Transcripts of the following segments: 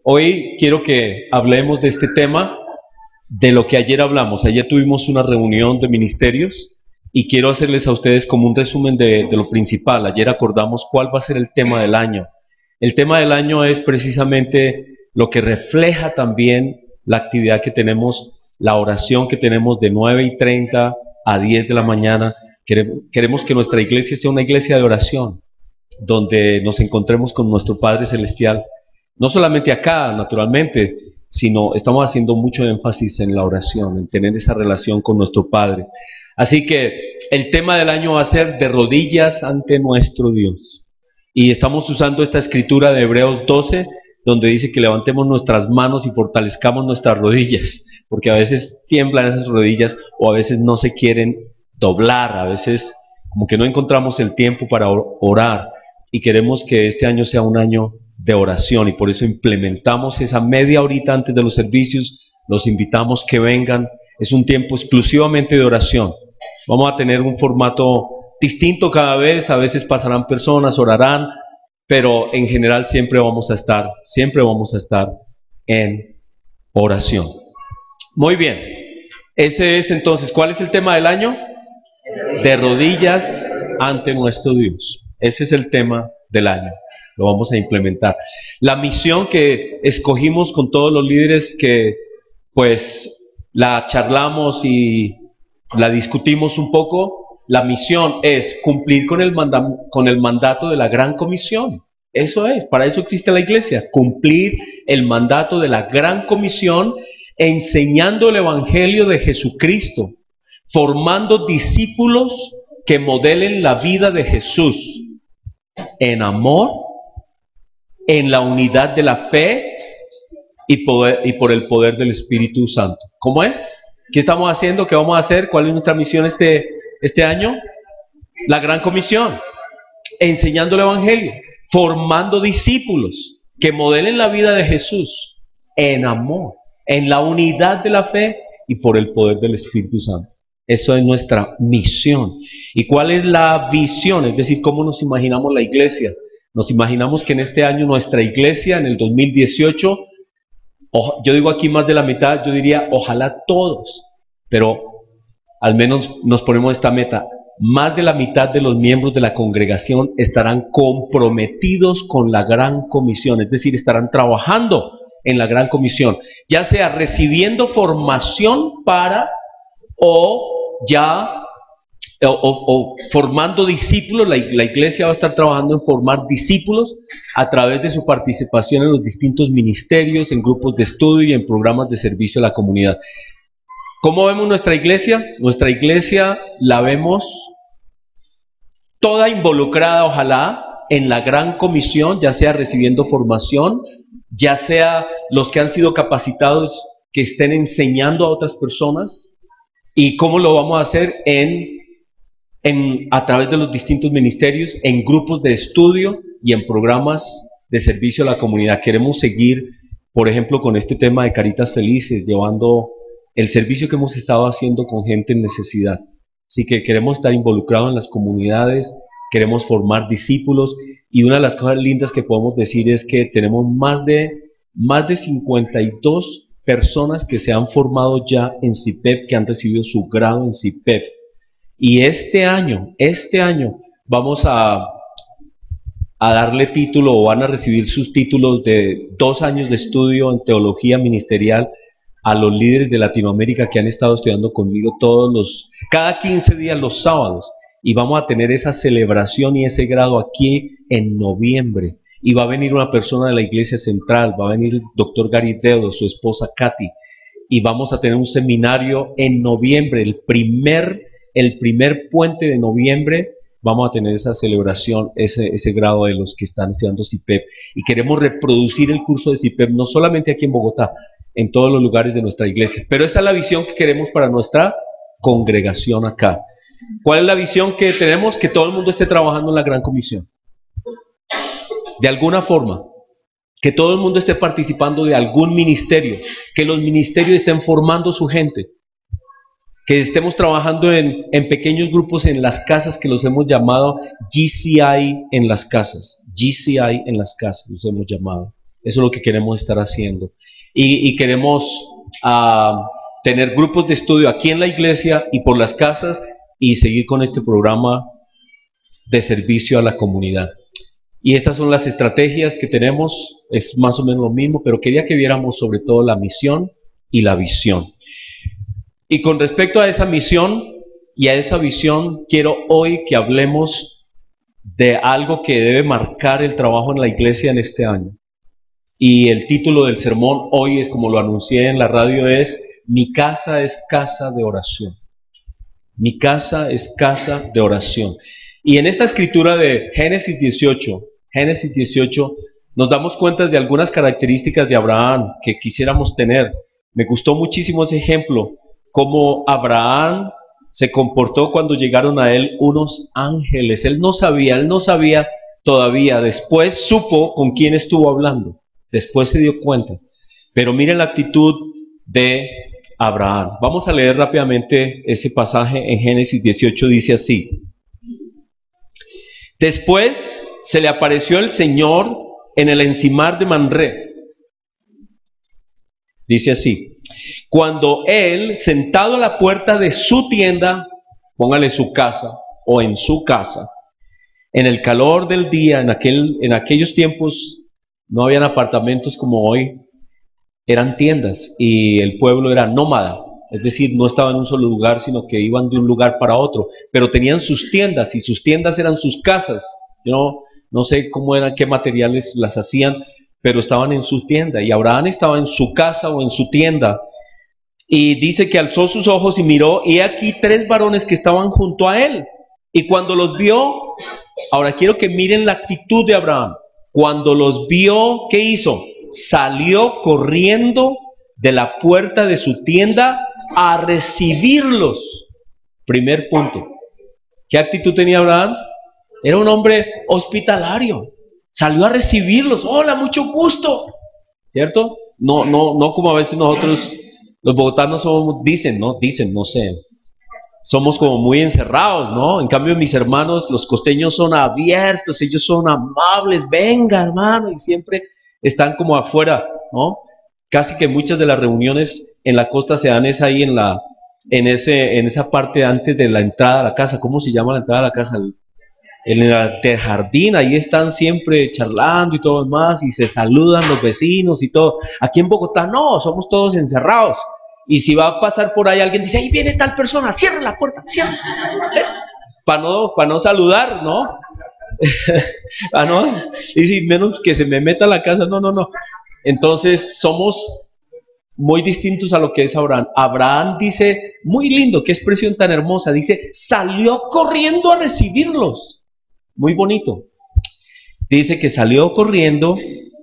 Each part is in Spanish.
Hoy quiero que hablemos de este tema, de lo que ayer hablamos. Ayer tuvimos una reunión de ministerios y quiero hacerles a ustedes como un resumen de lo principal. Ayer acordamos cuál va a ser el tema del año. El tema del año es precisamente lo que refleja también la actividad que tenemos, la oración que tenemos de 9:30 a 10 de la mañana. Queremos que nuestra iglesia sea una iglesia de oración, donde nos encontremos con nuestro Padre Celestial. No solamente acá, naturalmente, sino estamos haciendo mucho énfasis en la oración, en tener esa relación con nuestro Padre. Así que el tema del año va a ser de rodillas ante nuestro Dios. Y estamos usando esta escritura de Hebreos 12, donde dice que levantemos nuestras manos y fortalezcamos nuestras rodillas, porque a veces tiemblan esas rodillas o a veces no se quieren doblar, a veces como que no encontramos el tiempo para orar, y queremos que este año sea un año de oración, y por eso implementamos esa media horita antes de los servicios. Los invitamos que vengan. Es un tiempo exclusivamente de oración. Vamos a tener un formato distinto cada vez. A veces pasarán personas, orarán, pero en general siempre vamos a estar en oración. Muy bien. Ese es entonces, ¿cuál es el tema del año? De rodillas ante nuestro Dios. Ese es el tema del año. Lo vamos a implementar. La misión que escogimos con todos los líderes, que pues la charlamos y la discutimos un poco, la misión es cumplir con el mandato de la Gran Comisión. Eso es, para eso existe la iglesia, cumplir el mandato de la Gran Comisión, enseñando el Evangelio de Jesucristo, formando discípulos que modelen la vida de Jesús en amor, en la unidad de la fe y por el poder del Espíritu Santo. ¿Cómo es? ¿Qué estamos haciendo? ¿Qué vamos a hacer? ¿Cuál es nuestra misión este año? La Gran Comisión, enseñando el Evangelio, formando discípulos que modelen la vida de Jesús en amor, en la unidad de la fe y por el poder del Espíritu Santo. Eso es nuestra misión. ¿Y cuál es la visión? Es decir, ¿cómo nos imaginamos la iglesia? Nos imaginamos que en este año nuestra iglesia, en el 2018, yo digo aquí más de la mitad, yo diría ojalá todos, pero al menos nos ponemos esta meta: más de la mitad de los miembros de la congregación estarán comprometidos con la Gran Comisión, es decir, estarán trabajando en la Gran Comisión, ya sea recibiendo formación o formando discípulos. La iglesia va a estar trabajando en formar discípulos a través de su participación en los distintos ministerios, en grupos de estudio y en programas de servicio a la comunidad. ¿Cómo vemos nuestra iglesia? Nuestra iglesia la vemos toda involucrada, ojalá, en la Gran Comisión, ya sea recibiendo formación, ya sea los que han sido capacitados que estén enseñando a otras personas. ¿Y cómo lo vamos a hacer? A través de los distintos ministerios, en grupos de estudio y en programas de servicio a la comunidad. Queremos seguir, por ejemplo, con este tema de Caritas Felices, llevando el servicio que hemos estado haciendo con gente en necesidad. Así que queremos estar involucrados en las comunidades, queremos formar discípulos, y una de las cosas lindas que podemos decir es que tenemos más de 52 personas que se han formado ya en CIPEP, que han recibido su grado en CIPEP. Y este año vamos a darle título, o van a recibir sus títulos de 2 años de estudio en teología ministerial a los líderes de Latinoamérica que han estado estudiando conmigo cada 15 días los sábados. Y vamos a tener esa celebración y ese grado aquí en noviembre. Y va a venir una persona de la iglesia central, va a venir el doctor Gary Dedo, su esposa Katy, y vamos a tener un seminario en noviembre, el primer puente de noviembre. Vamos a tener esa celebración, ese grado de los que están estudiando CIPEP, y queremos reproducir el curso de CIPEP no solamente aquí en Bogotá, en todos los lugares de nuestra iglesia. Pero esta es la visión que queremos para nuestra congregación acá. ¿Cuál es la visión que tenemos? Que todo el mundo esté trabajando en la Gran Comisión, de alguna forma, que todo el mundo esté participando de algún ministerio, que los ministerios estén formando su gente, que estemos trabajando en pequeños grupos en las casas, que los hemos llamado GCI en las casas, los hemos llamado. Eso es lo que queremos estar haciendo. Y queremos tener grupos de estudio aquí en la iglesia y por las casas y seguir con este programa de servicio a la comunidad. Y estas son las estrategias que tenemos, es más o menos lo mismo, pero quería que viéramos sobre todo la misión y la visión. Y con respecto a esa misión y a esa visión, quiero hoy que hablemos de algo que debe marcar el trabajo en la iglesia en este año. Y el título del sermón hoy es, como lo anuncié en la radio, es Mi casa es casa de oración. Mi casa es casa de oración. Y en esta escritura de Génesis 18, nos damos cuenta de algunas características de Abraham que quisiéramos tener. Me gustó muchísimo ese ejemplo, cómo Abraham se comportó cuando llegaron a él unos ángeles. Él no sabía todavía. Después supo con quién estuvo hablando. Después se dio cuenta. Pero miren la actitud de Abraham. Vamos a leer rápidamente ese pasaje en Génesis 18, dice así. Después se le apareció el Señor en el encimar de Manré. Dice así. Cuando él, sentado a la puerta de su tienda, póngale su casa o en su casa, en el calor del día, en aquellos tiempos no habían apartamentos como hoy, eran tiendas y el pueblo era nómada, es decir, no estaba en un solo lugar, sino que iban de un lugar para otro, pero tenían sus tiendas y sus tiendas eran sus casas. Yo no sé cómo eran, qué materiales las hacían, pero estaban en su tienda y Abraham estaba en su casa o en su tienda. Y dice que alzó sus ojos y miró, y aquí 3 varones que estaban junto a él. Y cuando los vio, ahora quiero que miren la actitud de Abraham. Cuando los vio, ¿qué hizo? Salió corriendo de la puerta de su tienda a recibirlos. Primer punto. ¿Qué actitud tenía Abraham? Era un hombre hospitalario. Salió a recibirlos. Hola, mucho gusto. ¿Cierto? No como a veces nosotros... Los bogotanos somos, no sé, somos como muy encerrados, ¿no? En cambio mis hermanos, los costeños son abiertos, ellos son amables, venga hermano, y siempre están como afuera, ¿no? Casi que muchas de las reuniones en la costa se dan es ahí en esa parte antes de la entrada a la casa. ¿Cómo se llama la entrada a la casa? En el jardín, ahí están siempre charlando y todo lo demás, y se saludan los vecinos y todo. Aquí en Bogotá no, somos todos encerrados. Y si va a pasar por ahí alguien dice, ahí viene tal persona, cierra la puerta, cierra. Para no saludar, ¿no? ¿No? Y si menos que se me meta a la casa, no. Entonces somos muy distintos a lo que es Abraham. Abraham dice, muy lindo, qué expresión tan hermosa, dice, salió corriendo a recibirlos. Muy bonito. Dice que salió corriendo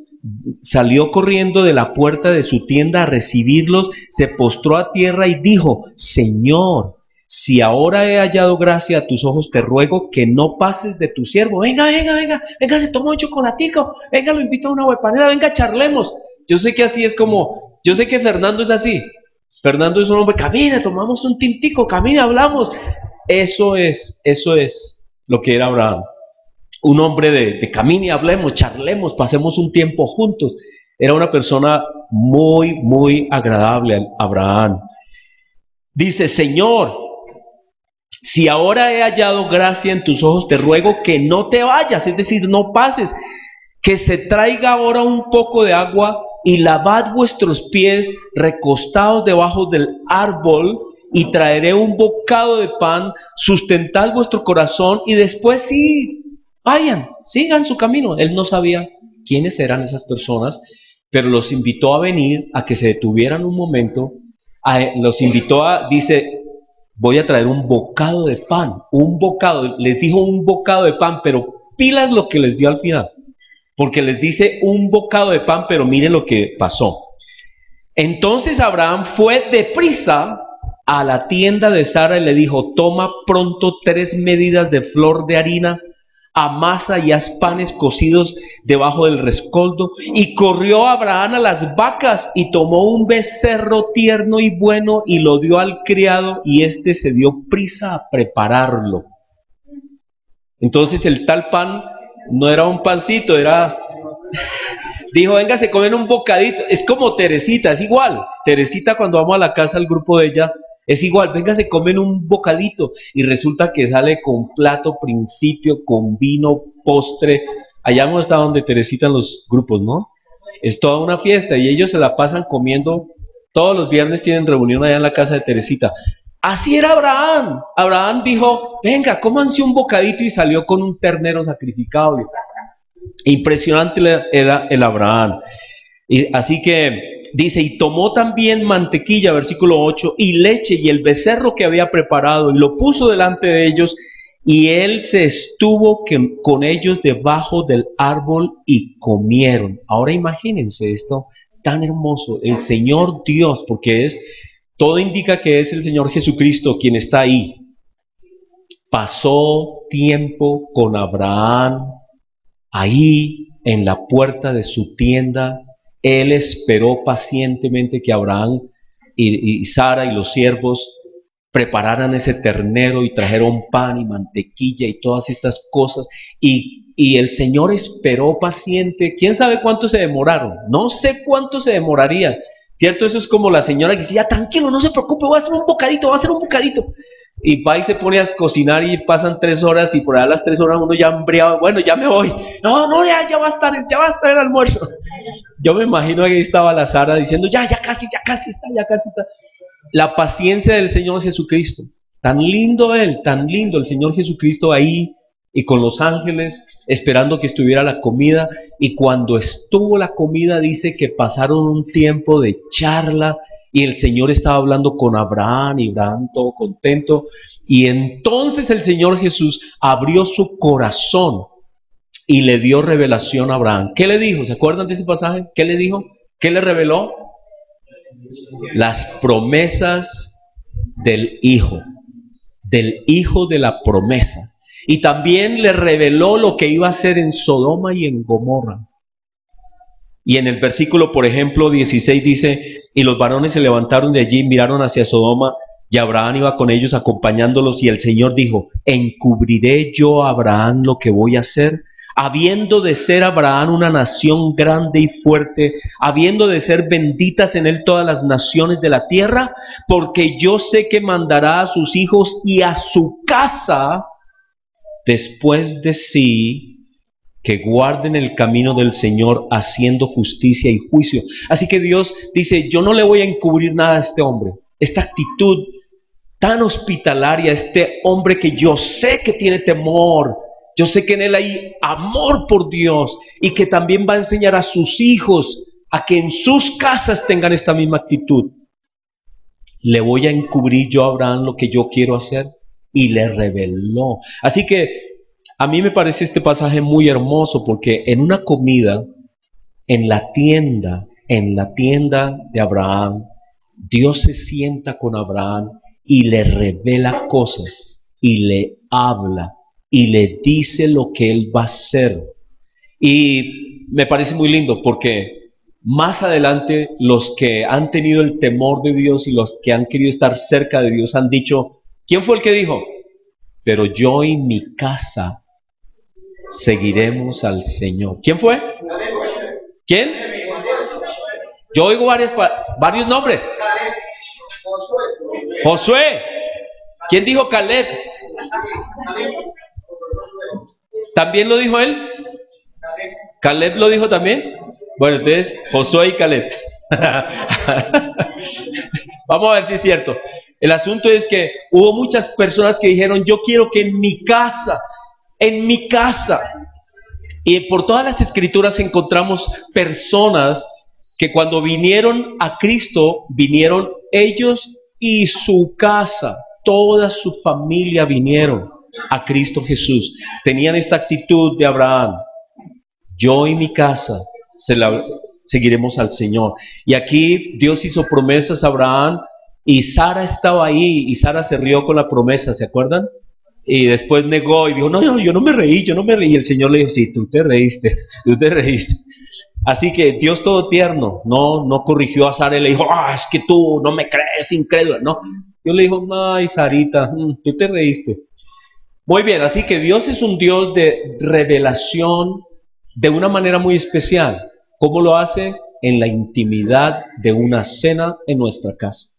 de la puerta de su tienda a recibirlos, se postró a tierra y dijo, Señor, si ahora he hallado gracia a tus ojos, te ruego que no pases de tu siervo. Venga, se tomó un chocolatico, venga, lo invito a una huepanera, venga, charlemos. Yo sé que así es como, yo sé que Fernando es así. Fernando es un hombre, camina, tomamos un tintico, camina, hablamos. Eso es lo que era Abraham. Un hombre de camine, hablemos, charlemos, pasemos un tiempo juntos. Era una persona muy, muy agradable, Abraham. Dice, Señor, si ahora he hallado gracia en tus ojos, te ruego que no te vayas, es decir, no pases, que se traiga ahora un poco de agua y lavad vuestros pies recostados debajo del árbol, y traeré un bocado de pan, sustentad vuestro corazón y después sí, vayan, sigan su camino. Él no sabía quiénes eran esas personas, pero los invitó a venir, a que se detuvieran un momento, dice, voy a traer un bocado de pan, les dijo un bocado de pan, pero pilas lo que les dio al final, porque les dice un bocado de pan, pero miren lo que pasó. Entonces Abraham fue deprisa a la tienda de Sara y le dijo, toma pronto 3 medidas de flor de harina, amasa y haz panes cocidos debajo del rescoldo. Y corrió Abraham a las vacas y tomó un becerro tierno y bueno y lo dio al criado, y éste se dio prisa a prepararlo. Entonces el tal pan no era un pancito, era Dijo, venga, se comen un bocadito. Es como Teresita, es igual. Teresita, cuando vamos a la casa, al grupo de ella, es igual. Venga, se comen un bocadito. Y resulta que sale con plato, principio, con vino, postre. Allá hemos estado donde Teresita en los grupos, ¿no? Es toda una fiesta y ellos se la pasan comiendo. Todos los viernes tienen reunión allá en la casa de Teresita. Así era Abraham. Abraham dijo, venga, cómanse un bocadito, y salió con un ternero sacrificado. Impresionante era el Abraham. Y así que dice, y tomó también mantequilla, versículo 8, y leche y el becerro que había preparado, y lo puso delante de ellos, y él se estuvo con ellos debajo del árbol y comieron. Ahora imagínense esto tan hermoso, el Señor Dios, porque todo indica que es el Señor Jesucristo quien está ahí. Pasó tiempo con Abraham ahí en la puerta de su tienda. Él esperó pacientemente que Abraham y Sara y los siervos prepararan ese ternero y trajeron pan y mantequilla y todas estas cosas. Y el Señor esperó paciente. ¿Quién sabe cuánto se demoraron? No sé cuánto se demoraría, ¿cierto? Eso es como la señora que dice, ya tranquilo, no se preocupe, voy a hacer un bocadito, voy a hacer un bocadito. Y va y se pone a cocinar y pasan 3 horas y por allá a las 3 horas uno ya hambriado, bueno, ya me voy. No, ya va a estar el almuerzo. Yo me imagino que ahí estaba la Sara diciendo, ya casi está. La paciencia del Señor Jesucristo. Tan lindo Él, tan lindo el Señor Jesucristo ahí y con los ángeles esperando que estuviera la comida. Y cuando estuvo la comida dice que pasaron un tiempo de charla y el Señor estaba hablando con Abraham y Abraham todo contento. Y entonces el Señor Jesús abrió su corazón y le dio revelación a Abraham. ¿Qué le dijo? ¿Se acuerdan de ese pasaje? ¿Qué le dijo? ¿Qué le reveló? Las promesas del Hijo de la promesa. Y también le reveló lo que iba a hacer en Sodoma y en Gomorra. Y en el versículo, por ejemplo, 16 dice, y los varones se levantaron de allí, miraron hacia Sodoma, y Abraham iba con ellos acompañándolos, y el Señor dijo, ¿encubriré yo a Abraham lo que voy a hacer? Habiendo de ser Abraham una nación grande y fuerte, habiendo de ser benditas en él todas las naciones de la tierra, porque yo sé que mandará a sus hijos y a su casa después de sí, que guarden el camino del Señor haciendo justicia y juicio. Así que Dios dice, yo no le voy a encubrir nada a este hombre. Esta actitud tan hospitalaria, este hombre que yo sé que tiene temor, yo sé que en él hay amor por Dios y que también va a enseñar a sus hijos a que en sus casas tengan esta misma actitud. Le voy a encubrir yo a Abraham lo que yo quiero hacer, y le reveló. Así que a mí me parece este pasaje muy hermoso porque en una comida, en la tienda de Abraham, Dios se sienta con Abraham y le revela cosas y le habla y le dice lo que él va a hacer. Y me parece muy lindo porque más adelante los que han tenido el temor de Dios y los que han querido estar cerca de Dios han dicho, ¿quién fue el que dijo? Pero yo y mi casa seguiremos al Señor. ¿Quién fue? ¿Quién? Yo oigo varios nombres. Josué. ¿Quién dijo Caleb? ¿También lo dijo él? ¿Caleb lo dijo también? Bueno, entonces Josué y Caleb. Vamos a ver si es cierto. El asunto es que hubo muchas personas que dijeron, yo quiero que en mi casa, y por todas las escrituras encontramos personas que cuando vinieron a Cristo, vinieron ellos y su casa, toda su familia vinieron a Cristo Jesús. Tenían esta actitud de Abraham, yo y mi casa seguiremos al Señor. Y aquí Dios hizo promesas a Abraham y Sara estaba ahí y Sara se rió con la promesa, ¿se acuerdan? Y después negó y dijo, no, yo no me reí. Y el Señor le dijo, sí, tú te reíste. Así que Dios todo tierno, no corrigió a Sara y le dijo, es que tú no me crees, incrédulo, no. Dios le dijo, ay, Sarita, tú te reíste. Muy bien, así que Dios es un Dios de revelación de una manera muy especial. ¿Cómo lo hace? En la intimidad de una cena en nuestra casa.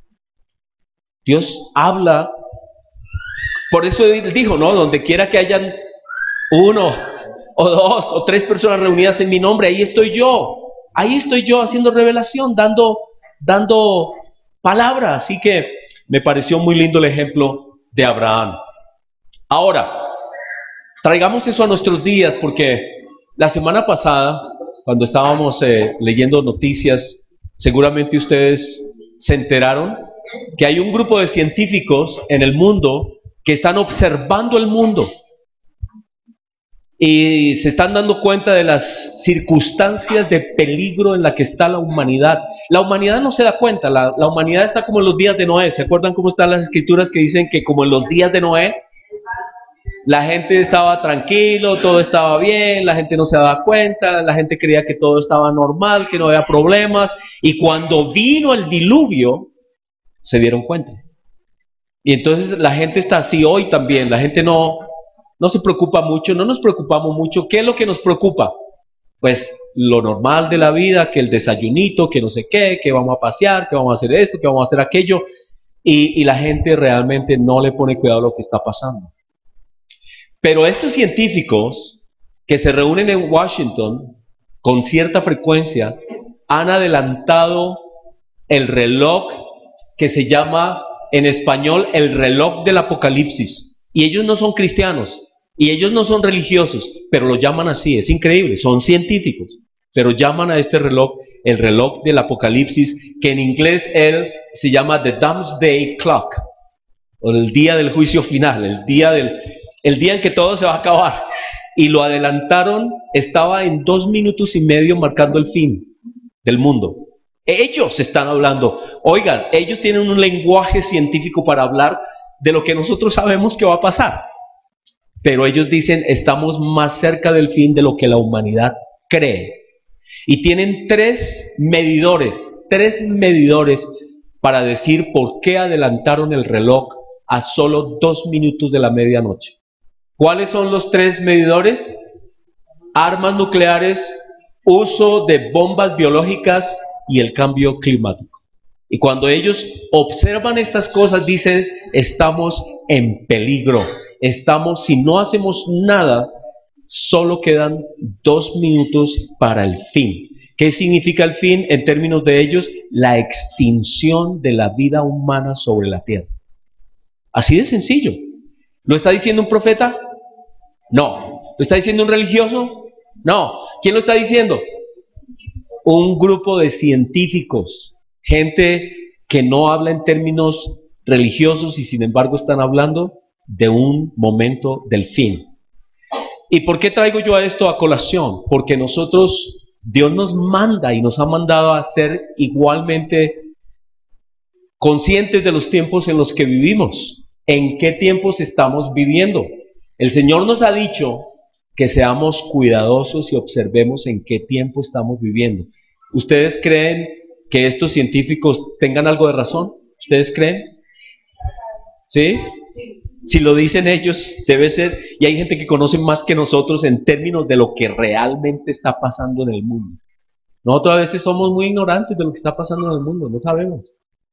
Dios habla, por eso Él dijo, ¿no? Donde quiera que hayan uno o dos o tres personas reunidas en mi nombre, ahí estoy yo. Ahí estoy yo haciendo revelación, dando palabra. Así que me pareció muy lindo el ejemplo de Abraham. Ahora, traigamos eso a nuestros días, porque la semana pasada, cuando estábamos leyendo noticias, seguramente ustedes se enteraron que hay un grupo de científicos en el mundo que están observando el mundo y se están dando cuenta de las circunstancias de peligro en la que está la humanidad. La humanidad no se da cuenta, la humanidad está como en los días de Noé. ¿Se acuerdan cómo están las escrituras que dicen que como en los días de Noé, la gente estaba tranquilo, todo estaba bien, la gente no se daba cuenta, la gente creía que todo estaba normal, que no había problemas, y cuando vino el diluvio, se dieron cuenta? Y entonces la gente está así hoy también, la gente no se preocupa mucho, no nos preocupamos mucho. ¿Qué es lo que nos preocupa? Pues lo normal de la vida, que el desayunito, que no sé qué, que vamos a pasear, que vamos a hacer esto, que vamos a hacer aquello, y la gente realmente no le pone cuidado a lo que está pasando. Pero estos científicos que se reúnen en Washington con cierta frecuencia han adelantado el reloj que se llama en español el reloj del apocalipsis. Y ellos no son cristianos, y ellos no son religiosos, pero lo llaman así. Es increíble, son científicos, pero llaman a este reloj el reloj del apocalipsis, que en inglés él se llama The Doomsday Clock, o el día del juicio final, el día en que todo se va a acabar. Y lo adelantaron, estaba en 2 minutos y medio marcando el fin del mundo. Ellos están hablando, oigan, ellos tienen un lenguaje científico para hablar de lo que nosotros sabemos que va a pasar. Pero ellos dicen, estamos más cerca del fin de lo que la humanidad cree. Y tienen 3 medidores para decir por qué adelantaron el reloj a solo 2 minutos de la medianoche. ¿Cuáles son los 3 medidores? Armas nucleares, uso de bombas biológicas y el cambio climático. Y cuando ellos observan estas cosas, dicen, estamos en peligro. Si no hacemos nada, solo quedan 2 minutos para el fin. ¿Qué significa el fin en términos de ellos? La extinción de la vida humana sobre la tierra. Así de sencillo. ¿Lo está diciendo un profeta? No. ¿Lo está diciendo un religioso? No. ¿Quién lo está diciendo? Un grupo de científicos, gente que no habla en términos religiosos y sin embargo están hablando de un momento del fin. ¿Y por qué traigo yo esto a colación? Porque Dios nos manda y nos ha mandado a ser igualmente conscientes de los tiempos en los que vivimos. ¿En qué tiempos estamos viviendo? El Señor nos ha dicho que seamos cuidadosos y observemos en qué tiempo estamos viviendo. ¿Ustedes creen que estos científicos tengan algo de razón? ¿Ustedes creen? ¿Sí? Si lo dicen ellos, debe ser, y hay gente que conoce más que nosotros en términos de lo que realmente está pasando en el mundo. Nosotros a veces somos muy ignorantes de lo que está pasando en el mundo, no sabemos.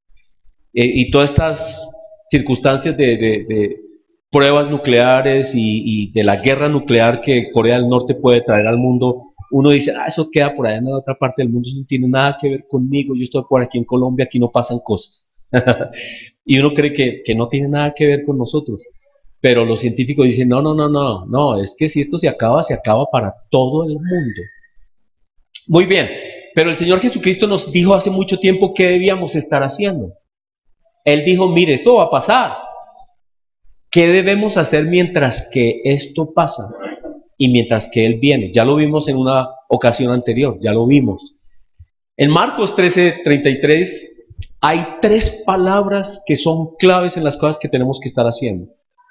Y todas estas circunstancias de pruebas nucleares y de la guerra nuclear que Corea del Norte puede traer al mundo, uno dice, eso queda por allá en la otra parte del mundo, eso no tiene nada que ver conmigo, yo estoy por aquí en Colombia, aquí no pasan cosas. Y uno cree que no tiene nada que ver con nosotros. Pero los científicos dicen, no, es que si esto se acaba para todo el mundo. Muy bien, pero el Señor Jesucristo nos dijo hace mucho tiempo qué debíamos estar haciendo. Él dijo, mire, esto va a pasar. ¿Qué debemos hacer mientras que esto pasa? Y mientras que Él viene. Ya lo vimos en una ocasión anterior, ya lo vimos. En Marcos 13:33 hay 3 palabras que son claves en las cosas que tenemos que estar haciendo.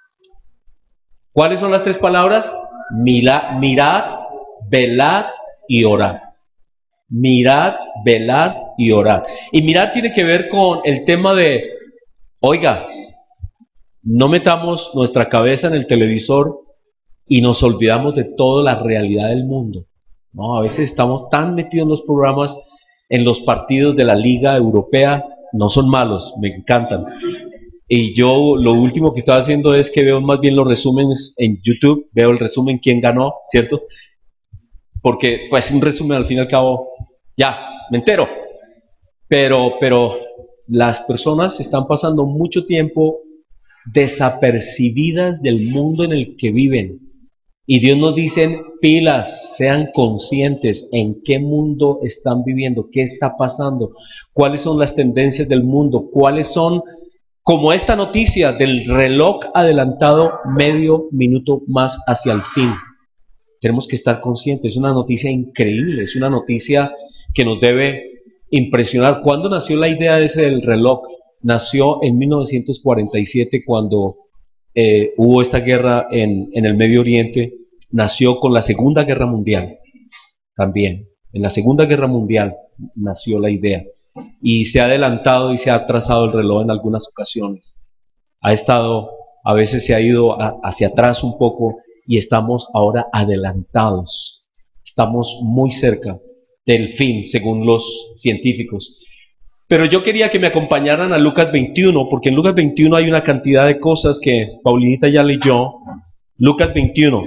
¿Cuáles son las 3 palabras? Mirad, velad y orad. Mirad, velad y orad. Y mirad tiene que ver con el tema de, oiga, no metamos nuestra cabeza en el televisor y nos olvidamos de toda la realidad del mundo. No, a veces estamos tan metidos en los programas, en los partidos de la Liga Europea, no son malos, me encantan. Y yo lo último que estaba haciendo es que veo más bien los resúmenes en YouTube, veo el resumen quién ganó, ¿cierto? Porque pues un resumen al fin y al cabo, ya, me entero. Pero las personas están pasando mucho tiempo desapercibidas del mundo en el que viven. Y Dios nos dice, pilas, sean conscientes en qué mundo están viviendo, qué está pasando, cuáles son las tendencias del mundo, cuáles son, como esta noticia del reloj adelantado medio minuto más hacia el fin. Tenemos que estar conscientes, es una noticia increíble, es una noticia que nos debe impresionar. ¿Cuándo nació la idea de ese del reloj? Nació en 1947 cuando hubo esta guerra en el Medio Oriente. Nació con la Segunda Guerra Mundial también. En la Segunda Guerra Mundial nació la idea y se ha adelantado y se ha trazado el reloj en algunas ocasiones. A veces se ha ido hacia atrás un poco y estamos ahora adelantados. Estamos muy cerca del fin, según los científicos. Pero yo quería que me acompañaran a Lucas 21, porque en Lucas 21 hay una cantidad de cosas que Paulinita ya leyó. Lucas 21.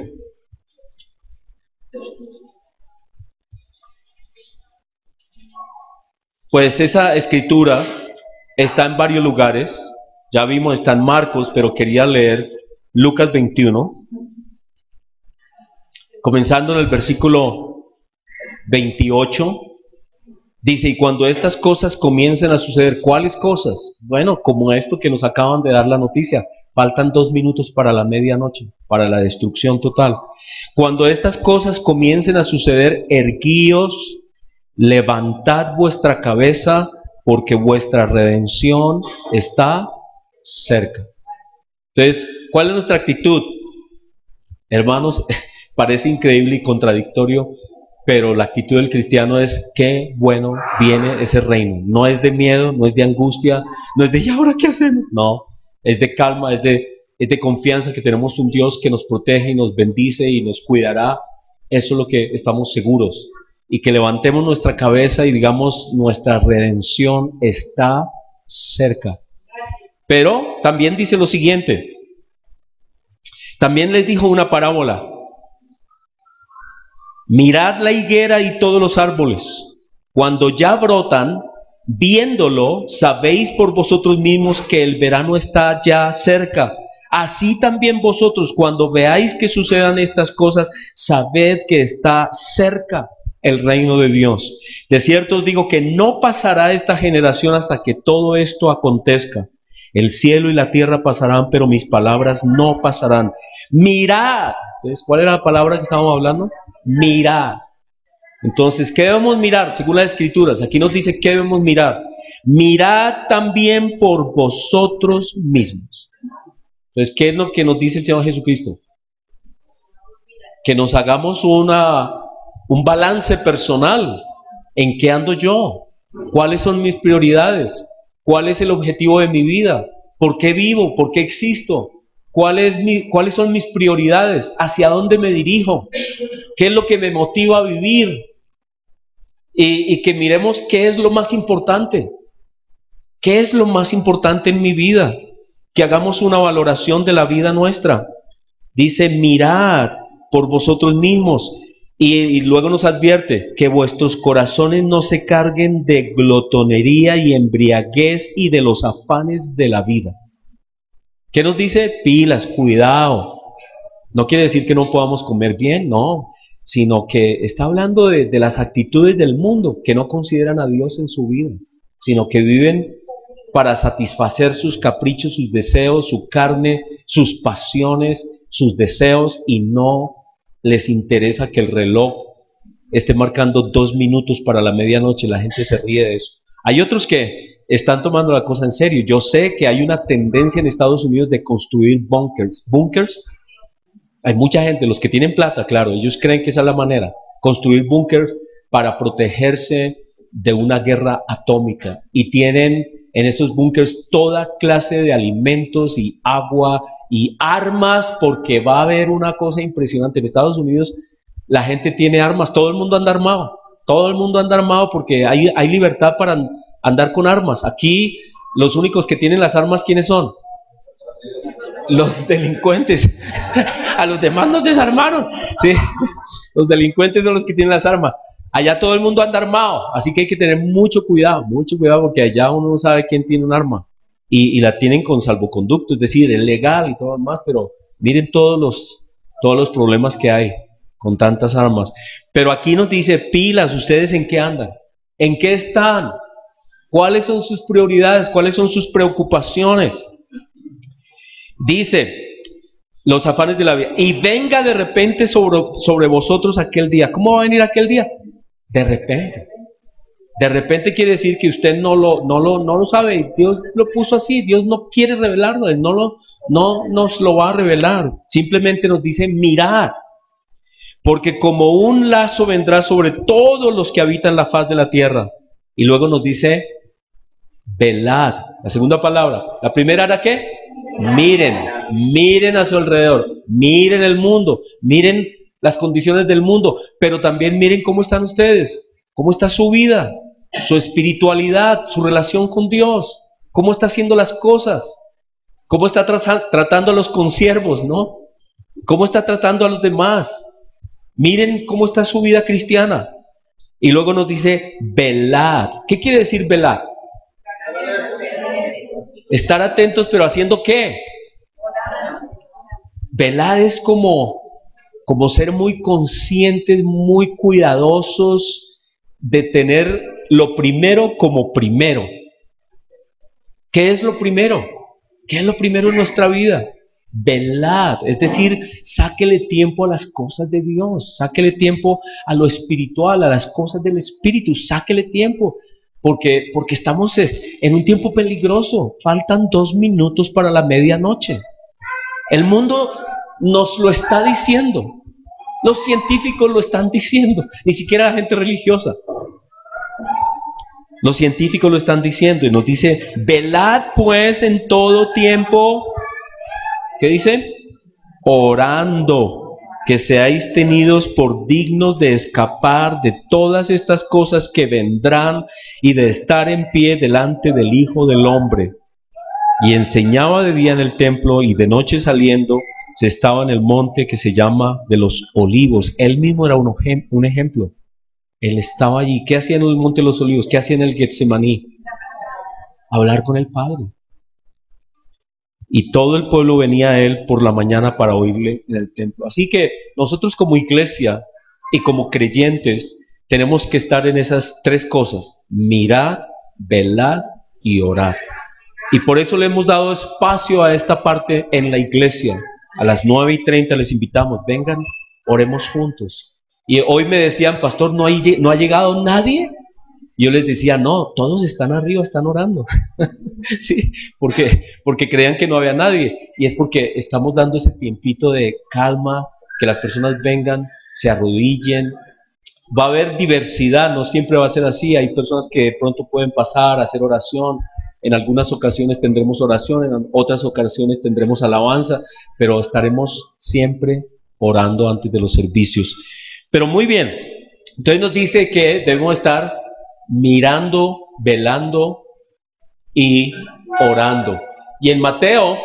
Pues esa escritura está en varios lugares. Ya vimos, está en Marcos, pero quería leer Lucas 21. Comenzando en el versículo 28. Dice, y cuando estas cosas comiencen a suceder, ¿cuáles cosas? Bueno, como esto que nos acaban de dar la noticia, faltan 2 minutos para la medianoche, para la destrucción total. Cuando estas cosas comiencen a suceder, erguíos, levantad vuestra cabeza, porque vuestra redención está cerca. Entonces, ¿cuál es nuestra actitud? Hermanos, parece increíble y contradictorio, pero la actitud del cristiano es, qué bueno viene ese reino. No es de miedo, no es de angustia, no es de, ¿y ahora qué hacemos? No, es de calma, es de confianza que tenemos un Dios que nos protege y nos bendice y nos cuidará. Eso es lo que estamos seguros. Y que levantemos nuestra cabeza y digamos, nuestra redención está cerca. Pero también dice lo siguiente. También les dijo una parábola. Mirad la higuera y todos los árboles. Cuando ya brotan, viéndolo, sabéis por vosotros mismos que el verano está ya cerca. Así también vosotros, cuando veáis que sucedan estas cosas, sabed que está cerca el reino de Dios. De cierto os digo que no pasará esta generación hasta que todo esto acontezca. El cielo y la tierra pasarán, pero mis palabras no pasarán. Mirad. Entonces, ¿cuál era la palabra que estábamos hablando? Mirad. Entonces, ¿qué debemos mirar? Según las Escrituras, aquí nos dice ¿qué debemos mirar? Mirad también por vosotros mismos. Entonces, ¿qué es lo que nos dice el Señor Jesucristo? Que nos hagamos un balance personal. ¿En qué ando yo? ¿Cuáles son mis prioridades? ¿Cuál es el objetivo de mi vida? ¿Por qué vivo? ¿Por qué existo? ¿Cuáles son mis prioridades? ¿Hacia dónde me dirijo? ¿Qué es lo que me motiva a vivir? Y que miremos qué es lo más importante. ¿Qué es lo más importante en mi vida? Que hagamos una valoración de la vida nuestra. Dice, mirad por vosotros mismos. Y luego nos advierte que vuestros corazones no se carguen de glotonería y embriaguez y de los afanes de la vida. ¿Qué nos dice? Pilas, cuidado. No quiere decir que no podamos comer bien, no, sino que está hablando de las actitudes del mundo que no consideran a Dios en su vida, sino que viven para satisfacer sus caprichos, sus deseos, su carne, sus pasiones, sus deseos, y no les interesa que el reloj esté marcando 2 minutos para la medianoche. La gente se ríe de eso. Hay otros que están tomando la cosa en serio. Yo sé que hay una tendencia en Estados Unidos de construir bunkers. ¿Bunkers? Hay mucha gente, los que tienen plata, claro, ellos creen que esa es la manera. Construir bunkers para protegerse de una guerra atómica. Y tienen en estos bunkers toda clase de alimentos y agua y armas, porque va a haber una cosa impresionante. En Estados Unidos La gente tiene armas, todo el mundo anda armado. Todo el mundo anda armado porque hay libertad para andar con armas. Aquí los únicos que tienen las armas, ¿quiénes son? Los delincuentes. A los demás nos desarmaron. Sí, los delincuentes son los que tienen las armas. Allá todo el mundo anda armado, así que hay que tener mucho cuidado porque allá uno no sabe quién tiene un arma. Y la tienen con salvoconducto, es decir, es legal y todo lo demás, pero miren todos los problemas que hay con tantas armas. Pero aquí nos dice, pilas, ¿ustedes en qué andan? ¿En qué están? ¿Cuáles son sus prioridades? ¿Cuáles son sus preocupaciones? Dice, los afanes de la vida. Y venga de repente sobre vosotros aquel día. ¿Cómo va a venir aquel día? De repente. De repente quiere decir que usted no lo sabe. Dios lo puso así. Dios no quiere revelarlo. Él no nos lo va a revelar. Simplemente nos dice, mirad. Porque como un lazo vendrá sobre todos los que habitan la faz de la tierra. Y luego nos dice, velad. La segunda palabra. La primera era ¿qué? Miren a su alrededor, miren el mundo, miren las condiciones del mundo, pero también miren cómo están ustedes, cómo está su vida, su espiritualidad, su relación con Dios, cómo está haciendo las cosas, cómo está tratando a los consiervos, ¿no? Cómo está tratando a los demás. Miren cómo está su vida cristiana. Y luego nos dice, velad. ¿Qué quiere decir velad? Estar atentos, pero ¿haciendo qué? Velar es como ser muy conscientes, muy cuidadosos de tener lo primero como primero. ¿Qué es lo primero? ¿Qué es lo primero en nuestra vida? Velad, es decir, sáquele tiempo a las cosas de Dios, sáquele tiempo a lo espiritual, a las cosas del Espíritu, sáquele tiempo. Porque estamos en un tiempo peligroso. Faltan 2 minutos para la medianoche. El mundo nos lo está diciendo. Los científicos lo están diciendo. Ni siquiera la gente religiosa. Los científicos lo están diciendo. Y nos dice, velad pues en todo tiempo. ¿Qué dice? Orando. Que seáis tenidos por dignos de escapar de todas estas cosas que vendrán y de estar en pie delante del Hijo del Hombre. Y enseñaba de día en el templo y de noche saliendo se estaba en el monte que se llama de los Olivos. Él mismo era un ejemplo. Él estaba allí. ¿Qué hacía en el monte de los Olivos? ¿Qué hacía en el Getsemaní? Hablar con el Padre. Y todo el pueblo venía a él por la mañana para oírle en el templo. Así que nosotros como iglesia y como creyentes tenemos que estar en esas 3 cosas: mirad, velad y orad. Y por eso le hemos dado espacio a esta parte en la iglesia. A las 9:30 les invitamos, vengan, oremos juntos. Y hoy me decían, pastor, ¿no ha llegado nadie? Yo les decía, no, todos están arriba, están orando. Sí, porque creían que no había nadie. Y es porque estamos dando ese tiempito de calma, que las personas vengan, se arrodillen. Va a haber diversidad, no siempre va a ser así. Hay personas que de pronto pueden pasar a hacer oración. En algunas ocasiones tendremos oración, en otras ocasiones tendremos alabanza, pero estaremos siempre orando antes de los servicios. Pero muy bien, entonces nos dice que debemos estar mirando, velando y orando. Y en Mateo,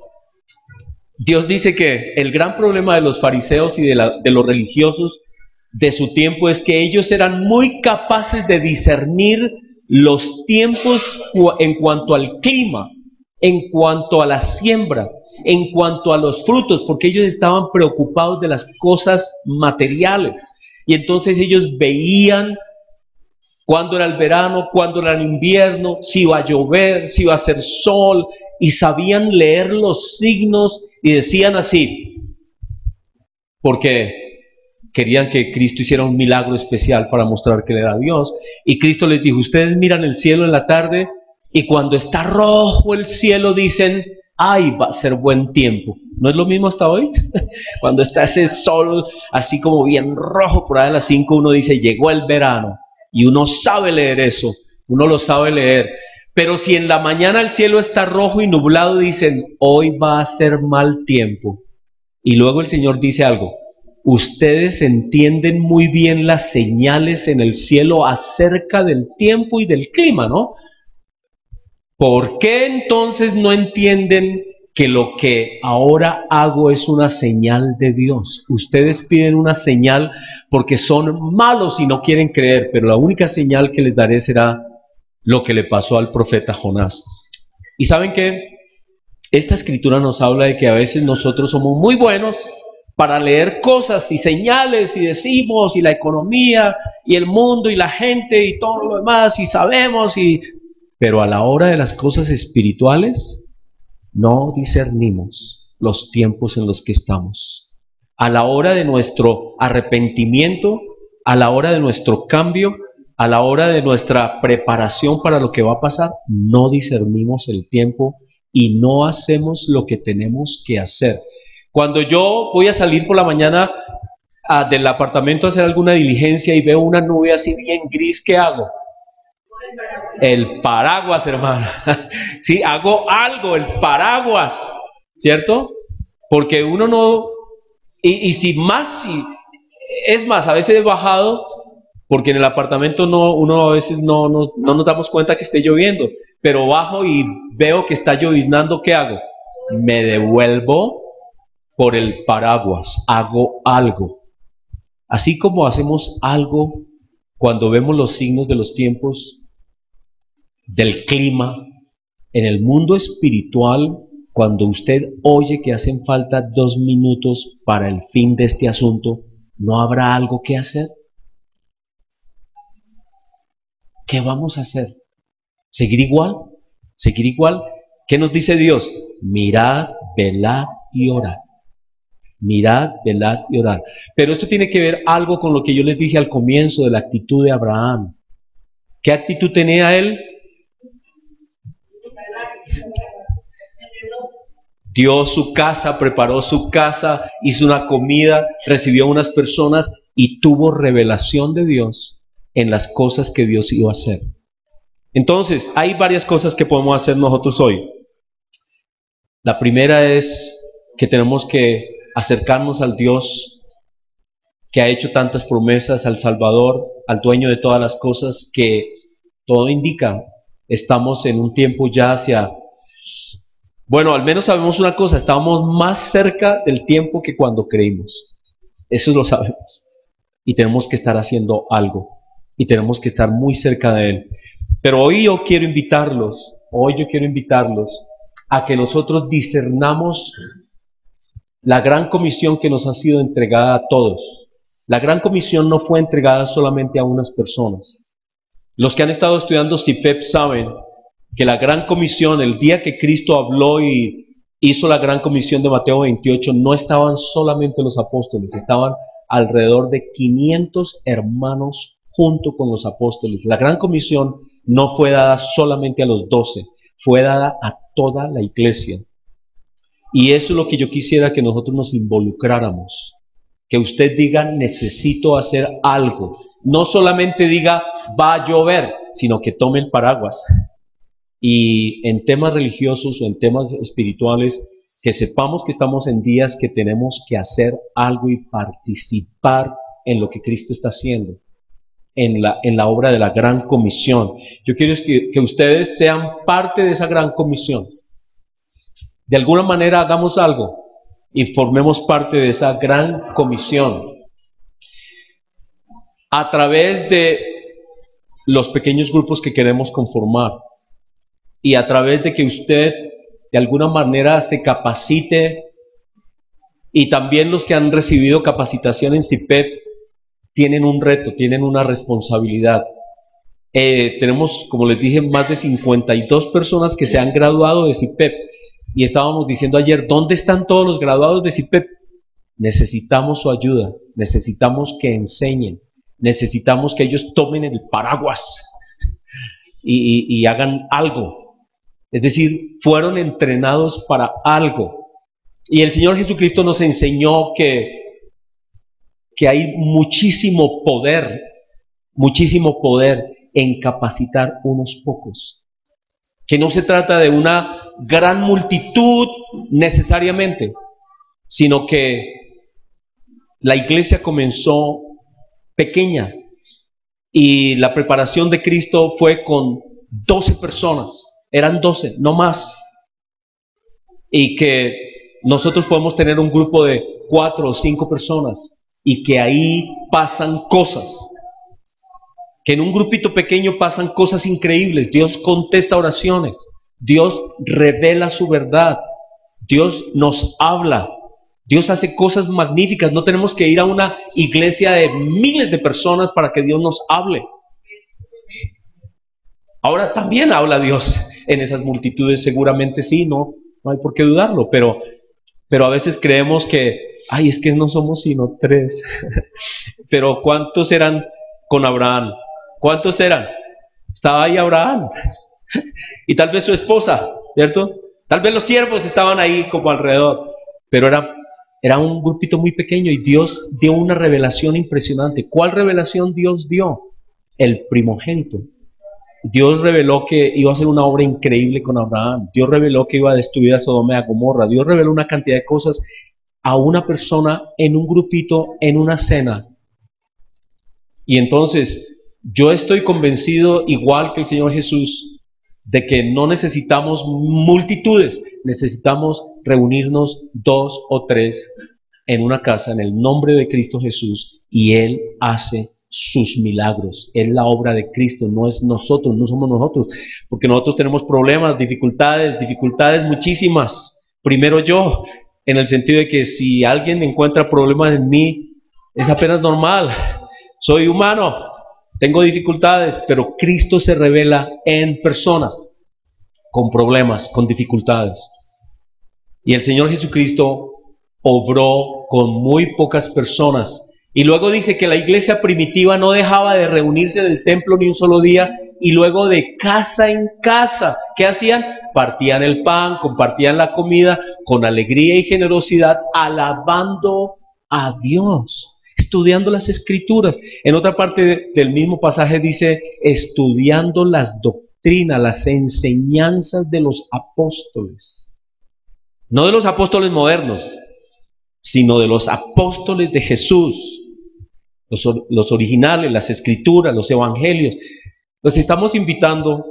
Dios dice que el gran problema de los fariseos y de los religiosos de su tiempo es que ellos eran muy capaces de discernir los tiempos en cuanto al clima, en cuanto a la siembra, en cuanto a los frutos, porque ellos estaban preocupados de las cosas materiales. Y entonces ellos veían cuándo era el verano, cuándo era el invierno, si iba a llover, si iba a hacer sol, y sabían leer los signos y decían así, porque querían que Cristo hiciera un milagro especial para mostrar que Él era Dios. Y Cristo les dijo, ustedes miran el cielo en la tarde y cuando está rojo el cielo dicen, ay, va a ser buen tiempo. ¿No es lo mismo hasta hoy? Cuando está ese sol así como bien rojo por ahí a las 5, uno dice, llegó el verano. Y uno sabe leer eso, uno lo sabe leer. Pero si en la mañana el cielo está rojo y nublado, dicen, hoy va a ser mal tiempo. Y luego el Señor dice algo, ustedes entienden muy bien las señales en el cielo acerca del tiempo y del clima, ¿no? ¿Por qué entonces no entienden que lo que ahora hago es una señal de Dios? Ustedes piden una señal porque son malos y no quieren creer, pero la única señal que les daré será lo que le pasó al profeta Jonás. ¿Y saben qué? Esta escritura nos habla de que a veces nosotros somos muy buenos para leer cosas y señales y decimos y la economía y el mundo y la gente y todo lo demás y sabemos pero a la hora de las cosas espirituales no discernimos los tiempos en los que estamos. A la hora de nuestro arrepentimiento, a la hora de nuestro cambio, a la hora de nuestra preparación para lo que va a pasar, no discernimos el tiempo y no hacemos lo que tenemos que hacer. Cuando yo voy a salir por la mañana del apartamento a hacer alguna diligencia y veo una nube así bien gris, ¿qué hago? El paraguas, hermano. Sí, hago algo, el paraguas, ¿cierto? Porque uno no... si es más, a veces he bajado, porque en el apartamento uno a veces no nos damos cuenta que esté lloviendo, pero bajo y veo que está lloviznando, ¿qué hago? Me devuelvo por el paraguas, hago algo. Así como hacemos algo cuando vemos los signos de los tiempos, del clima, en el mundo espiritual, cuando usted oye que hacen falta 2 minutos para el fin de este asunto, ¿no habrá algo que hacer? ¿Qué vamos a hacer? ¿Seguir igual? ¿Seguir igual? ¿Qué nos dice Dios? Mirad, velad y orad. Mirad, velad y orad. Pero esto tiene que ver algo con lo que yo les dije al comienzo de la actitud de Abraham. ¿Qué actitud tenía él? Dio su casa, preparó su casa, hizo una comida, recibió a unas personas y tuvo revelación de Dios en las cosas que Dios iba a hacer. Entonces, hay varias cosas que podemos hacer nosotros hoy. La primera es que tenemos que acercarnos al Dios que ha hecho tantas promesas, al Salvador, al dueño de todas las cosas, que todo indica, estamos en un tiempo ya hacia... Bueno, al menos sabemos una cosa, estamos más cerca del tiempo que cuando creímos. Eso lo sabemos. Y tenemos que estar haciendo algo. Y tenemos que estar muy cerca de Él. Pero hoy yo quiero invitarlos a que nosotros discernamos la gran comisión que nos ha sido entregada a todos. La gran comisión no fue entregada solamente a unas personas. Los que han estado estudiando CIPEP saben que la gran comisión, el día que Cristo habló y hizo la gran comisión de Mateo 28, no estaban solamente los apóstoles, estaban alrededor de 500 hermanos junto con los apóstoles. La gran comisión no fue dada solamente a los 12, fue dada a toda la iglesia. Y eso es lo que yo quisiera que nosotros nos involucráramos. Que usted diga, necesito hacer algo. No solamente diga, va a llover, sino que tome el paraguas. Y en temas religiosos o en temas espirituales, que sepamos que estamos en días que tenemos que hacer algo y participar en lo que Cristo está haciendo, en la obra de la gran comisión. Yo quiero que ustedes sean parte de esa gran comisión. De alguna manera hagamos algo y formemos parte de esa gran comisión a través de los pequeños grupos que queremos conformar y a través de que usted de alguna manera se capacite, y también los que han recibido capacitación en CIPEP tienen un reto, tienen una responsabilidad. Tenemos, como les dije, más de 52 personas que se han graduado de CIPEP. Y estábamos diciendo ayer, ¿dónde están todos los graduados de CIPEP? Necesitamos su ayuda, necesitamos que enseñen, necesitamos que ellos tomen el paraguas y hagan algo. Es decir, fueron entrenados para algo. Y el Señor Jesucristo nos enseñó que hay muchísimo poder en capacitar unos pocos. Que no se trata de una gran multitud necesariamente, sino que la iglesia comenzó pequeña y la preparación de Cristo fue con 12 personas, eran 12, no más. Y que nosotros podemos tener un grupo de 4 o 5 personas y que ahí pasan cosas. Que en un grupito pequeño pasan cosas increíbles. Dios contesta oraciones. Dios revela su verdad. Dios nos habla. Dios hace cosas magníficas. No tenemos que ir a una iglesia de miles de personas para que Dios nos hable. Ahora también habla Dios en esas multitudes, seguramente sí, no hay por qué dudarlo, pero a veces creemos que, ay, es que no somos sino 3. Pero ¿cuántos eran con Abraham? ¿Cuántos eran? Estaba ahí Abraham y tal vez su esposa, ¿cierto? Tal vez los siervos estaban ahí como alrededor, pero era un grupito muy pequeño y Dios dio una revelación impresionante. ¿Cuál revelación Dios dio? El primogénito. Dios reveló que iba a hacer una obra increíble con Abraham. Dios reveló que iba a destruir a Sodoma y a Gomorra. Dios reveló una cantidad de cosas a una persona en un grupito, en una cena. Y entonces yo estoy convencido, igual que el Señor Jesús, de que no necesitamos multitudes, necesitamos reunirnos 2 o 3 en una casa en el nombre de Cristo Jesús y Él hace sus milagros. Es la obra de Cristo, no es nosotros, no somos nosotros, porque nosotros tenemos problemas, dificultades muchísimas. Primero yo, en el sentido de que si alguien encuentra problemas en mí, es apenas normal. Soy humano, tengo dificultades, pero Cristo se revela en personas con problemas, con dificultades. Y el Señor Jesucristo obró con muy pocas personas. Y luego dice que la iglesia primitiva no dejaba de reunirse en el templo ni un solo día, y luego de casa en casa, ¿qué hacían? Partían el pan, compartían la comida con alegría y generosidad, alabando a Dios, estudiando las Escrituras. En otra parte del mismo pasaje dice, estudiando las doctrinas, las enseñanzas de los apóstoles. No de los apóstoles modernos, sino de los apóstoles de Jesús. Los originales, las Escrituras, los Evangelios. Les estamos invitando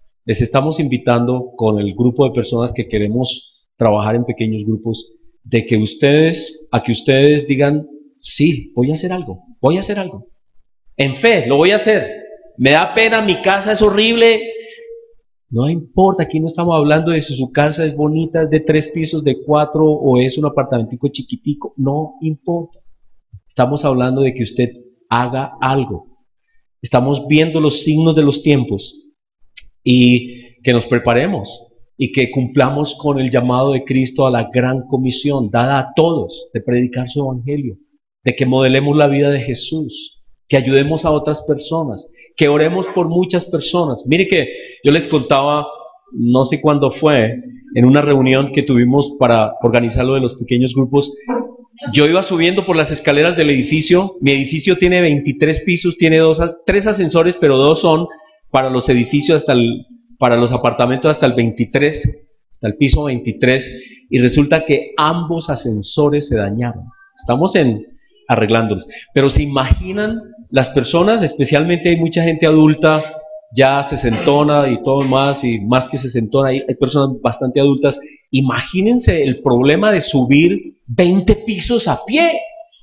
con el grupo de personas que queremos trabajar en pequeños grupos, de que ustedes digan, sí, voy a hacer algo. En fe, lo voy a hacer. Me da pena, mi casa es horrible. No importa, aquí no estamos hablando de si su casa es bonita, es de 3 pisos, de 4 o es un apartamentico chiquitico. No importa. Estamos hablando de que usted haga algo. Estamos viendo los signos de los tiempos y que nos preparemos y que cumplamos con el llamado de Cristo a la gran comisión dada a todos de predicar su evangelio, de que modelemos la vida de Jesús, que ayudemos a otras personas, que oremos por muchas personas. Mire que yo les contaba, no sé cuándo fue, en una reunión que tuvimos para organizar lo de los pequeños grupos. Yo iba subiendo por las escaleras del edificio. Mi edificio tiene 23 pisos, tiene 3 ascensores, pero 2 son para los edificios para los apartamentos hasta el 23, hasta el piso 23, y resulta que ambos ascensores se dañaron. Estamos arreglándolos. Pero se imaginan las personas, especialmente hay mucha gente adulta, ya sesentona y todo más, y más que sesentona, hay personas bastante adultas. Imagínense el problema de subir 20 pisos a pie.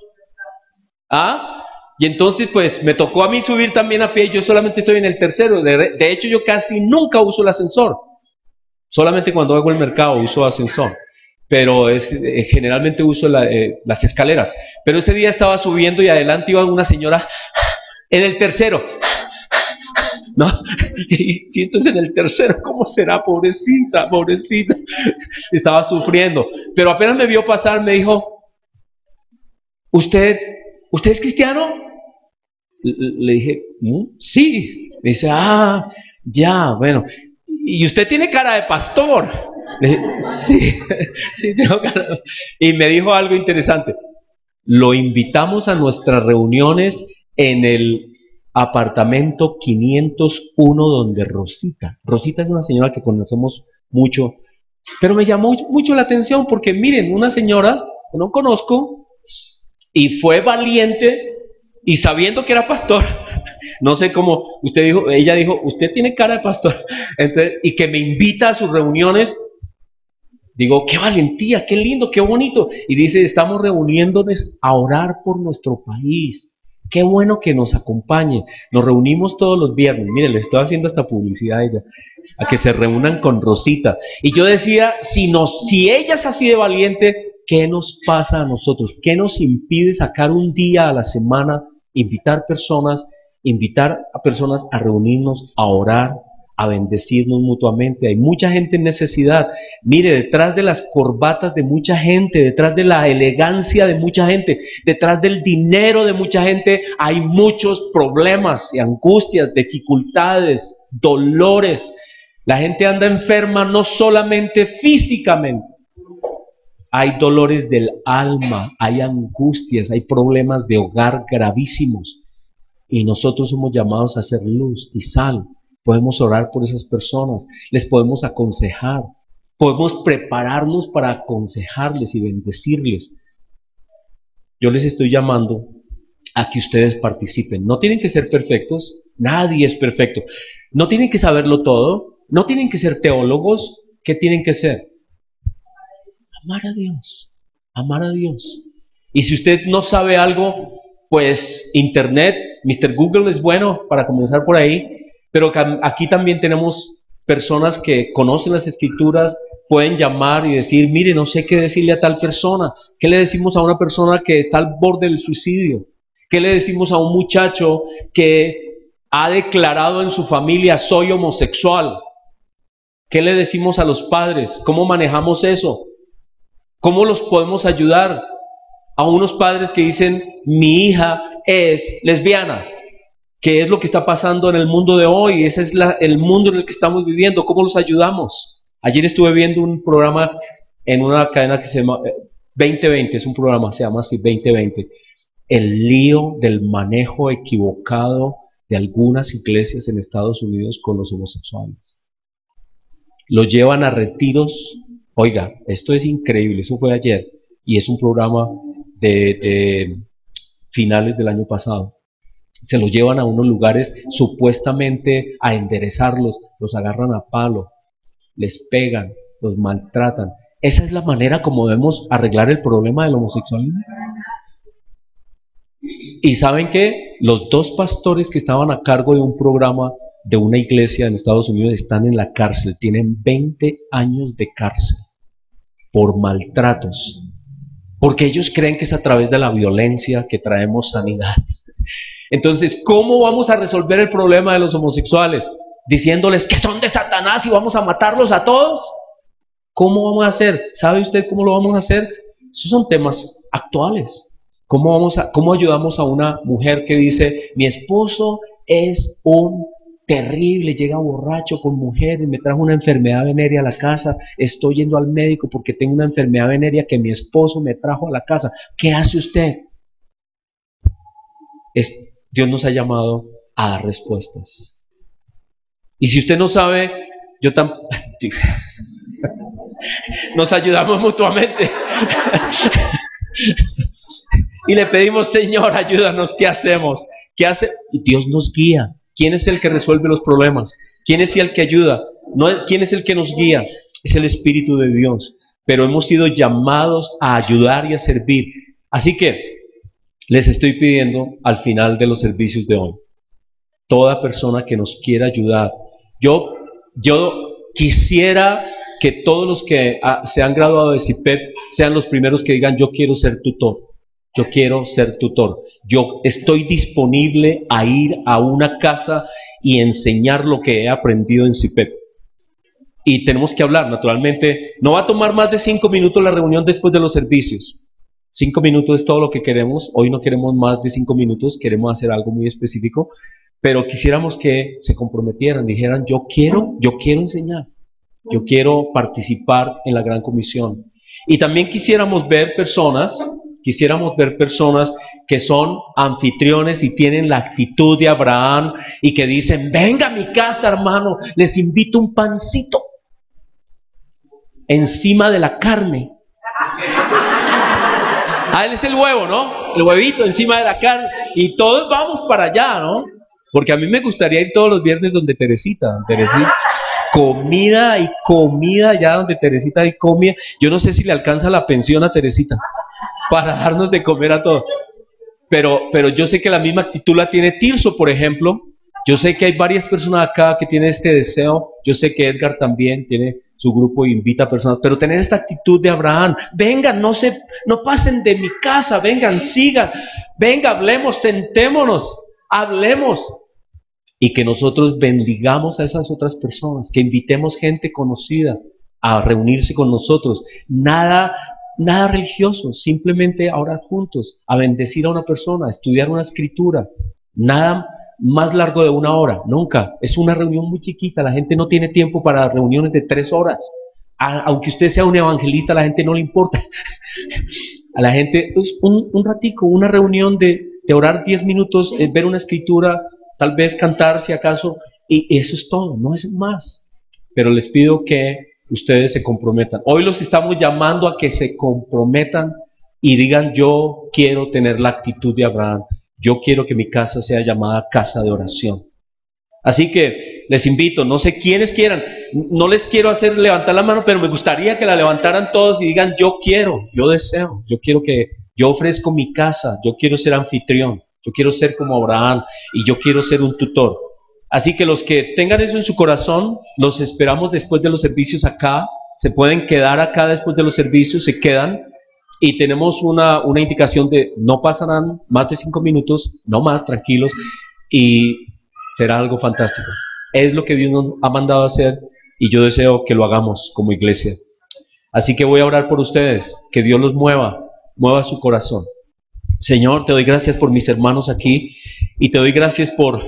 ¿Ah? Y entonces pues me tocó a mí subir también a pie. Yo solamente estoy en el tercero. De hecho yo casi nunca uso el ascensor. Solamente cuando hago el mercado uso ascensor. Pero generalmente uso las escaleras. Pero ese día estaba subiendo y adelante iba una señora en el tercero. ¿No? Y si esto es en el tercero, ¿cómo será? Pobrecita. Estaba sufriendo. Pero apenas me vio pasar, me dijo, ¿Usted es cristiano? Le dije, sí. Me dice, ya, bueno. ¿Y usted tiene cara de pastor? Le dije, sí, tengo cara. Y me dijo algo interesante. Lo invitamos a nuestras reuniones en el apartamento 501 donde Rosita es una señora que conocemos mucho, pero me llamó mucho la atención porque miren, una señora que no conozco Y fue valiente y sabiendo que era pastor, no sé cómo, ella dijo, usted tiene cara de pastor, entonces, y que me invita a sus reuniones. Digo, qué valentía, qué lindo, qué bonito. Y dice, estamos reuniéndonos a orar por nuestro país. Qué bueno que nos acompañe. Nos reunimos todos los viernes. Mire, le estoy haciendo esta publicidad a ella, a que se reúnan con Rosita. Y yo decía, si ella es así de valiente, ¿qué nos pasa a nosotros? ¿Qué nos impide sacar un día a la semana, invitar a personas a reunirnos, a orar, a bendecirnos mutuamente? Hay mucha gente en necesidad. Mire, detrás de las corbatas de mucha gente, detrás de la elegancia de mucha gente, detrás del dinero de mucha gente, hay muchos problemas y angustias, dificultades, dolores. La gente anda enferma no solamente físicamente, hay dolores del alma, hay angustias, hay problemas de hogar gravísimos. Y nosotros somos llamados a hacer luz y sal. Podemos orar por esas personas, les podemos aconsejar, podemos prepararnos para aconsejarles y bendecirles. Yo les estoy llamando a que ustedes participen. No tienen que ser perfectos, nadie es perfecto. No tienen que saberlo todo, no tienen que ser teólogos. ¿Qué tienen que ser? Amar a Dios, amar a Dios. Y si usted no sabe algo, pues Internet, Mr. Google es bueno para comenzar por ahí. Pero aquí también tenemos personas que conocen las Escrituras, pueden llamar y decir, mire, no sé qué decirle a tal persona. ¿Qué le decimos a una persona que está al borde del suicidio? ¿Qué le decimos a un muchacho que ha declarado en su familia, soy homosexual? ¿Qué le decimos a los padres? ¿Cómo manejamos eso? ¿Cómo los podemos ayudar? A unos padres que dicen, mi hija es lesbiana. ¿Qué es lo que está pasando en el mundo de hoy? Ese es el mundo en el que estamos viviendo. ¿Cómo los ayudamos? Ayer estuve viendo un programa en una cadena que se llama 2020, es un programa, se llama así 2020. El lío del manejo equivocado de algunas iglesias en Estados Unidos con los homosexuales. Los llevan a retiros. Oiga, esto es increíble, eso fue ayer. Y es un programa de finales del año pasado. Se los llevan a unos lugares supuestamente a enderezarlos, los agarran a palo, les pegan, los maltratan. ¿Esa es la manera como debemos arreglar el problema del homosexualismo? Y ¿saben qué? Los dos pastores que estaban a cargo de un programa de una iglesia en Estados Unidos están en la cárcel, tienen 20 años de cárcel por maltratos, porque ellos creen que es a través de la violencia que traemos sanidad. Entonces, ¿cómo vamos a resolver el problema de los homosexuales? Diciéndoles que son de Satanás y vamos a matarlos a todos. ¿Cómo vamos a hacer? ¿Sabe usted cómo lo vamos a hacer? Esos son temas actuales. ¿Cómo ayudamos a una mujer que dice, mi esposo es un terrible, llega borracho con mujeres, me trajo una enfermedad venérea a la casa, estoy yendo al médico porque tengo una enfermedad venérea que mi esposo me trajo a la casa? ¿Qué hace usted? Dios nos ha llamado a dar respuestas. Y si usted no sabe, yo tampoco. Nos ayudamos mutuamente. Y le pedimos, Señor, ayúdanos, ¿qué hacemos? ¿Qué hace? Y Dios nos guía. ¿Quién es el que resuelve los problemas? ¿Quién es el que ayuda? ¿Quién es el que nos guía? Es el Espíritu de Dios. Pero hemos sido llamados a ayudar y a servir. Así que les estoy pidiendo al final de los servicios de hoy, toda persona que nos quiera ayudar, yo quisiera que todos los que se han graduado de CIPEP sean los primeros que digan, yo quiero ser tutor, yo quiero ser tutor, yo estoy disponible a ir a una casa y enseñar lo que he aprendido en CIPEP. Y tenemos que hablar, naturalmente, no va a tomar más de 5 minutos la reunión después de los servicios. 5 minutos es todo lo que queremos. Hoy no queremos más de 5 minutos, queremos hacer algo muy específico, pero quisiéramos que se comprometieran, dijeran, yo quiero enseñar, yo quiero participar en la Gran Comisión. Y también quisiéramos ver personas que son anfitriones y tienen la actitud de Abraham y que dicen, venga a mi casa, hermano, les invito un pancito encima de la carne. Ah, él es el huevo, ¿no? El huevito encima de la carne. Y todos vamos para allá, ¿no? Porque a mí me gustaría ir todos los viernes donde Teresita. Comida y comida, allá donde Teresita hay comida. Yo no sé si le alcanza la pensión a Teresita para darnos de comer a todos. Pero yo sé que la misma actitud la tiene Tirso, por ejemplo. Yo sé que hay varias personas acá que tienen este deseo. Yo sé que Edgar también tiene su grupo e invita a personas. Pero tener esta actitud de Abraham. Vengan, no pasen de mi casa. Vengan, sigan. Venga, hablemos, sentémonos, hablemos. Y que nosotros bendigamos a esas otras personas. Que invitemos gente conocida a reunirse con nosotros. Nada religioso. Simplemente a orar juntos. A bendecir a una persona. A estudiar una escritura. Nada más largo de 1 hora, nunca. Es una reunión muy chiquita, la gente no tiene tiempo para reuniones de 3 horas. Aunque usted sea un evangelista, a la gente no le importa. A la gente, pues, un ratico, una reunión de orar 10 minutos, ver una escritura, tal vez cantar si acaso, y eso es todo, no es más. Pero les pido que ustedes se comprometan. Hoy los estamos llamando a que se comprometan y digan: yo quiero tener la actitud de Abraham. Yo quiero que mi casa sea llamada casa de oración. Así que les invito, no sé quiénes quieran, no les quiero hacer levantar la mano, pero me gustaría que la levantaran todos y digan: yo quiero, yo deseo, yo ofrezco mi casa, yo quiero ser anfitrión, yo quiero ser como Abraham y yo quiero ser un tutor. Así que los que tengan eso en su corazón, los esperamos después de los servicios acá, se pueden quedar acá después de los servicios, se quedan. Y tenemos una indicación de no pasarán más de 5 minutos, no más, tranquilos, y será algo fantástico. Es lo que Dios nos ha mandado a hacer y yo deseo que lo hagamos como iglesia. Así que voy a orar por ustedes, que Dios los mueva su corazón. Señor, te doy gracias por mis hermanos aquí y te doy gracias por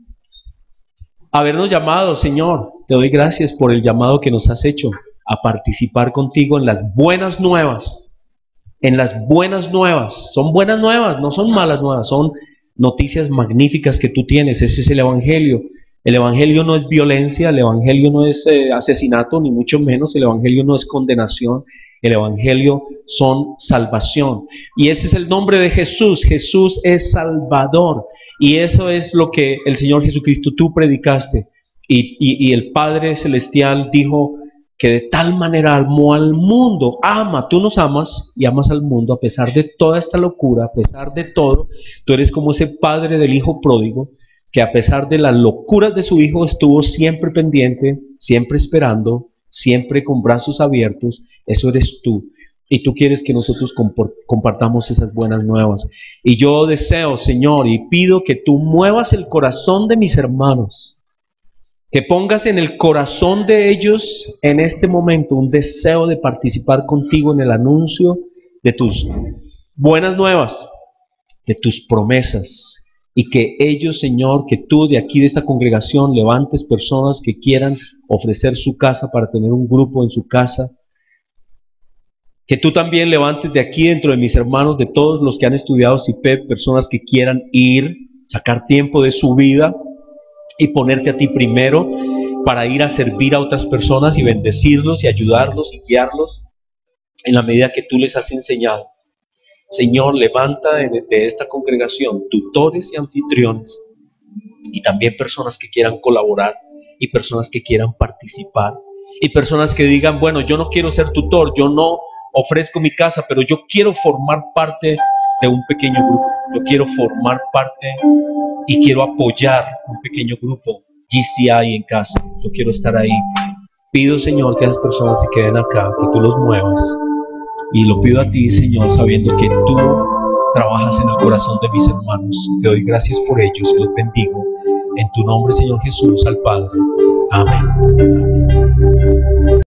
habernos llamado, Señor. Te doy gracias por el llamado que nos has hecho a participar contigo en las buenas nuevas. En las buenas nuevas, son buenas nuevas, no son malas nuevas, son noticias magníficas que tú tienes. Ese es el Evangelio. El Evangelio no es violencia, el Evangelio no es asesinato, ni mucho menos. El Evangelio no es condenación, el Evangelio son salvación. Y ese es el nombre de Jesús. Jesús es Salvador. Y eso es lo que el Señor Jesucristo tú predicaste. Y el Padre Celestial dijo que de tal manera amó al mundo. Tú nos amas y amas al mundo a pesar de toda esta locura, a pesar de todo. Tú eres como ese padre del hijo pródigo que a pesar de las locuras de su hijo estuvo siempre pendiente, siempre esperando, siempre con brazos abiertos. Eso eres tú. Y tú quieres que nosotros compartamos esas buenas nuevas. Y yo deseo, Señor, y pido que tú muevas el corazón de mis hermanos. Que pongas en el corazón de ellos en este momento un deseo de participar contigo en el anuncio de tus buenas nuevas, de tus promesas. Y que ellos, Señor, que tú de aquí de esta congregación levantes personas que quieran ofrecer su casa para tener un grupo en su casa. Que tú también levantes de aquí dentro de mis hermanos, de todos los que han estudiado CIPEP, personas que quieran ir, sacar tiempo de su vida y ponerte a ti primero para ir a servir a otras personas y bendecirlos y ayudarlos y guiarlos en la medida que tú les has enseñado. Señor, levanta de esta congregación tutores y anfitriones y también personas que quieran colaborar y personas que quieran participar y personas que digan: bueno, yo no quiero ser tutor, yo no ofrezco mi casa, pero yo quiero formar parte de un pequeño grupo, yo quiero formar parte y quiero apoyar un pequeño grupo GCI en casa. Yo quiero estar ahí. Pido, Señor, que las personas se queden acá, que tú los muevas. Y lo pido a ti, Señor, sabiendo que tú trabajas en el corazón de mis hermanos. Te doy gracias por ellos y los bendigo. En tu nombre, Señor Jesús, al Padre. Amén.